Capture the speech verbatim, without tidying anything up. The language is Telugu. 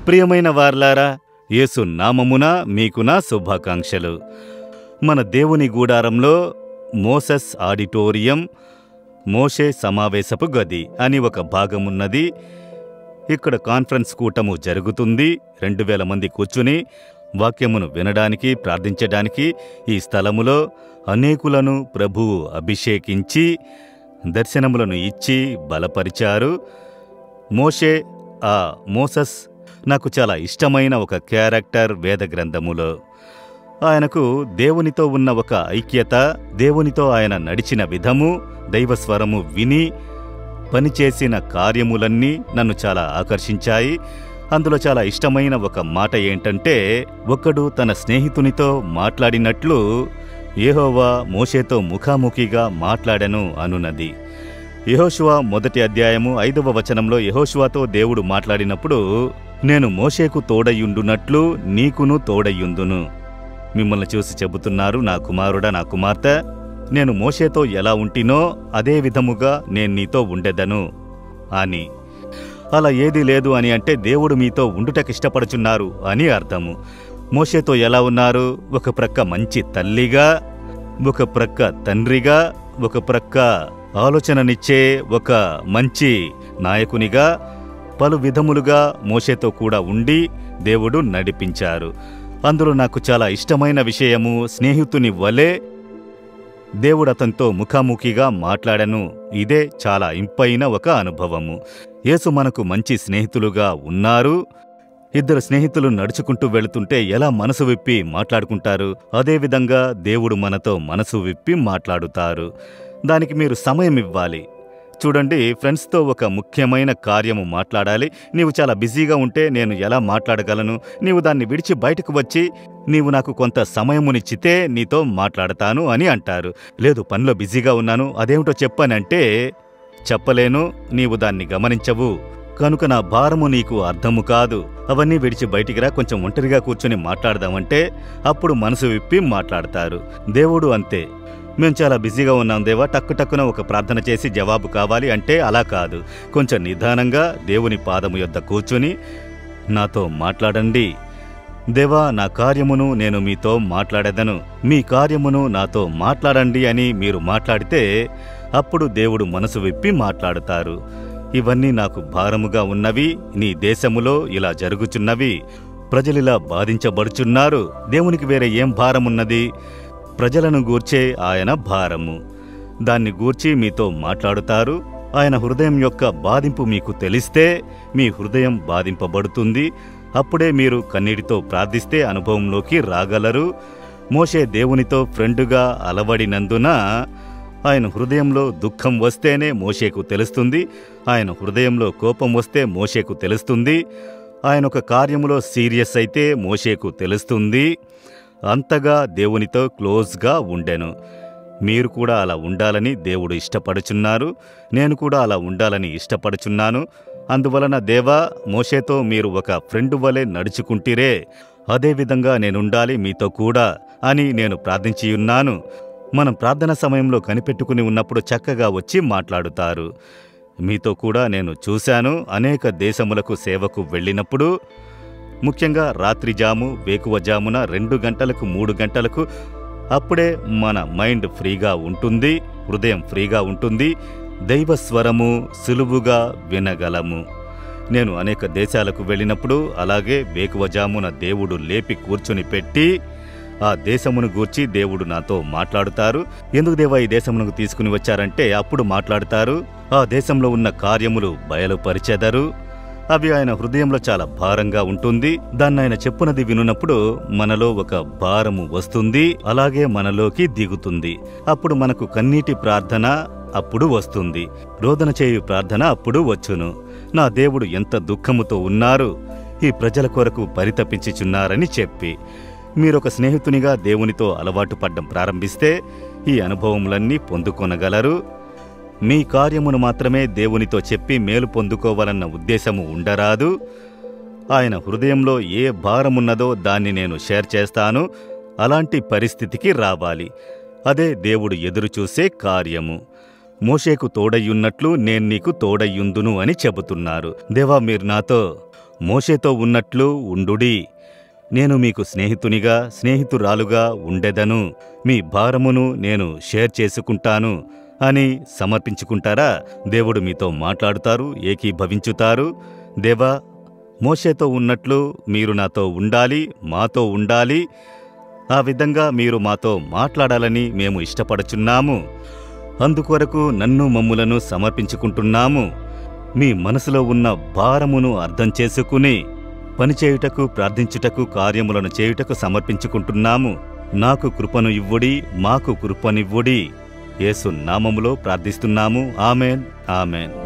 ప్రియమైన వార్లారా, యేసు నామమున మీకు నా శుభాకాంక్షలు. మన దేవుని గూడారంలో మోసెస్ ఆడిటోరియం, మోషే సమావేశపు గది అని ఒక భాగమున్నది. ఇక్కడ కాన్ఫరెన్స్ కూటము జరుగుతుంది. రెండు వేల మంది కూర్చుని వాక్యమును వినడానికి, ప్రార్థించడానికి ఈ స్థలములో అనేకులను ప్రభువు అభిషేకించి దర్శనములను ఇచ్చి బలపరిచారు. మోషే, ఆ మోసెస్ నాకు చాలా ఇష్టమైన ఒక క్యారెక్టర్ వేద గ్రంథములో. ఆయనకు దేవునితో ఉన్న ఒక ఐక్యత, దేవునితో ఆయన నడిచిన విధము, దైవస్వరము విని పనిచేసిన కార్యములన్నీ నన్ను చాలా ఆకర్షించాయి. అందులో చాలా ఇష్టమైన ఒక మాట ఏంటంటే, ఒకడు తన స్నేహితునితో మాట్లాడినట్లు యెహోవా మోషేతో ముఖాముఖిగా మాట్లాడెను అనున్నది. యెహోషువ మొదటి అధ్యాయము ఐదవ వచనంలో యెహోషువతో దేవుడు మాట్లాడినప్పుడు, నేను మోషేకు తోడయ్యుండునట్లు నీకును తోడయ్యుందును. మిమ్మల్ని చూసి చెబుతున్నారు, నా కుమారుడా, నా కుమార్తె, నేను మోషేతో ఎలా ఉంటినో అదే విధముగా నేను నీతో ఉండెదను అని. అలా ఏదీ లేదు అని అంటే దేవుడు మీతో ఉండుటకిష్టపడుచున్నారు అని అర్థము. మోషేతో ఎలా ఉన్నారు? ఒక ప్రక్క మంచి తల్లిగా, ఒక ప్రక్క తండ్రిగా, ఒక ప్రక్క ఆలోచననిచ్చే ఒక మంచి నాయకునిగా, పలు విధములుగా మోషేతో కూడా ఉండి దేవుడు నడిపించారు. అందులో నాకు చాలా ఇష్టమైన విషయము, స్నేహితుని వలె దేవుడు అతనితో ముఖాముఖిగా మాట్లాడను. ఇదే చాలా ఇంపైన ఒక అనుభవము. యేసు మనకు మంచి స్నేహితులుగా ఉన్నారు. ఇద్దరు స్నేహితులు నడుచుకుంటూ వెళుతుంటే ఎలా మనసు విప్పి మాట్లాడుకుంటారు, అదేవిధంగా దేవుడు మనతో మనసు విప్పి మాట్లాడుతారు. దానికి మీరు సమయం ఇవ్వాలి. చూడండి, ఫ్రెండ్స్తో ఒక ముఖ్యమైన కార్యము మాట్లాడాలి. నీవు చాలా బిజీగా ఉంటే నేను ఎలా మాట్లాడగలను? నీవు దాన్ని విడిచి బయటకు వచ్చి నీవు నాకు కొంత సమయమునిచ్చితే నీతో మాట్లాడతాను అని అంటారు. లేదు, పనిలో బిజీగా ఉన్నాను, అదేమిటో చెప్పానంటే చెప్పలేను, నీవు దాన్ని గమనించవు, కనుక నా భారము నీకు అర్థము కాదు, అవన్నీ విడిచి బయటికి రా, కొంచెం ఒంటరిగా కూర్చొని మాట్లాడదామంటే అప్పుడు మనసు విప్పి మాట్లాడతారు. దేవుడు అంతే. మేము చాలా బిజీగా ఉన్నాం దేవా, టక్కు టక్కున ఒక ప్రార్థన చేసి జవాబు కావాలి అంటే అలా కాదు. కొంచెం నిదానంగా దేవుని పాదము యొద్ద కూర్చుని నాతో మాట్లాడండి. దేవా, నా కార్యమును నేను మీతో మాట్లాడేదను, మీ కార్యమును నాతో మాట్లాడండి అని మీరు మాట్లాడితే అప్పుడు దేవుడు మనసు విప్పి మాట్లాడుతారు. ఇవన్నీ నాకు భారముగా ఉన్నవి, నీ దేశములో ఇలా జరుగుచున్నవి, ప్రజలిలా బాధించబడుచున్నారు. దేవునికి వేరే ఏం భారమున్నది? ప్రజలను గూర్చే ఆయన భారము. దాన్ని గూర్చి మీతో మాట్లాడుతారు. ఆయన హృదయం యొక్క బాధింపు మీకు తెలిస్తే మీ హృదయం బాధింపబడుతుంది. అప్పుడే మీరు కన్నీటితో ప్రార్థిస్తే అనుభవంలోకి రాగలరు. మోషే దేవునితో ఫ్రెండుగా అలవడినందున ఆయన హృదయంలో దుఃఖం వస్తేనే మోషేకు తెలుస్తుంది. ఆయన హృదయంలో కోపం వస్తే మోషేకు తెలుస్తుంది. ఆయన ఒక కార్యములో సీరియస్ అయితే మోషేకు తెలుస్తుంది. అంతగా దేవునితో క్లోజ్గా ఉండెను. మీరు కూడా అలా ఉండాలని దేవుడు ఇష్టపడుచున్నారు. నేను కూడా అలా ఉండాలని ఇష్టపడుచున్నాను. అందువలన దేవా, మోషేతో మీరు ఒక ఫ్రెండు వలె నడుచుకుంటిరే, అదేవిధంగా నేనుండాలి మీతో కూడా అని నేను ప్రార్థించియున్నాను. మనం ప్రార్థన సమయంలో కనిపెట్టుకుని ఉన్నప్పుడు చక్కగా వచ్చి మాట్లాడుతారు. మీతో కూడా నేను చూశాను. అనేక దేశములకు సేవకు వెళ్ళినప్పుడు, ముఖ్యంగా రాత్రిజాము, వేకువజామున రెండు గంటలకు మూడు గంటలకు, అప్పుడే మన మైండ్ ఫ్రీగా ఉంటుంది, హృదయం ఫ్రీగా ఉంటుంది, దైవస్వరము సులువుగా వినగలము. నేను అనేక దేశాలకు వెళ్ళినప్పుడు అలాగే వేకువజామున దేవుడు లేపి కూర్చుని పెట్టి ఆ దేశమును గూర్చి దేవుడు నాతో మాట్లాడుతారు. ఎందుకు దేవా ఈ దేశమునకు తీసుకుని వచ్చారంటే అప్పుడు మాట్లాడుతారు. ఆ దేశంలో ఉన్న కార్యములు బయలుపరిచెదరు. అవి ఆయన హృదయంలో చాలా భారంగా ఉంటుంది. దాన్ని ఆయన చెప్పునది వినున్నప్పుడు మనలో ఒక భారము వస్తుంది, అలాగే మనలోకి దిగుతుంది. అప్పుడు మనకు కన్నీటి ప్రార్థన అప్పుడు వస్తుంది, రోదన చేయు ప్రార్థన అప్పుడు వచ్చును. నా దేవుడు ఎంత దుఃఖముతో ఉన్నారు, ఈ ప్రజల కొరకు పరితపించుచున్నారని చెప్పి. మీరొక స్నేహితునిగా దేవునితో అలవాటు పడ్డం ప్రారంభిస్తే ఈ అనుభవములన్నీ పొందుకొనగలరు. మీ కార్యమును మాత్రమే దేవునితో చెప్పి మేలు పొందుకోవాలన్న ఉద్దేశము ఉండరాదు. ఆయన హృదయంలో ఏ భారమున్నదో దాన్ని నేను షేర్ చేస్తాను. అలాంటి పరిస్థితికి రావాలి. అదే దేవుడు ఎదురుచూసే కార్యము. మోషేకు తోడయ్యున్నట్లు నేను నీకు తోడయ్యుందును అని చెబుతున్నారు. దేవా, మీరు నాతో మోషేతో ఉన్నట్లు ఉండుడి. నేను మీకు స్నేహితునిగా స్నేహితురాలుగా ఉండెదను. మీ భారమును నేను షేర్ చేసుకుంటాను అని సమర్పించుకుంటారా? దేవుడు మీతో మాట్లాడుతారు, ఏకీభవించుతారు. దేవా, మోషేతో ఉన్నట్లు మీరు నాతో ఉండాలి, మాతో ఉండాలి. ఆ విధంగా మీరు మాతో మాట్లాడాలని మేము ఇష్టపడుచున్నాము. అందుకొరకు నన్ను మమ్ములను సమర్పించుకుంటున్నాము. మీ మనసులో ఉన్న భారమును అర్థం చేసుకుని పనిచేయుటకు, ప్రార్థించుటకు, కార్యములను చేయుటకు సమర్పించుకుంటున్నాము. నాకు కృపను ఇవ్వుడి, మాకు కృపనివ్వుడి. యేసు నామములో ప్రార్థిస్తున్నాము. Amen, amen.